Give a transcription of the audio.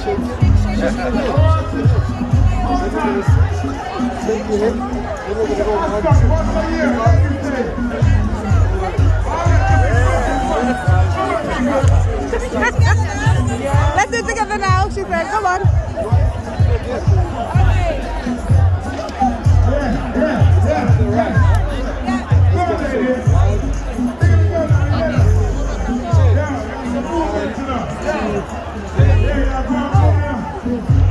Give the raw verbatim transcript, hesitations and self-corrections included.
Let's do it together now, she said. Come on. Yeah.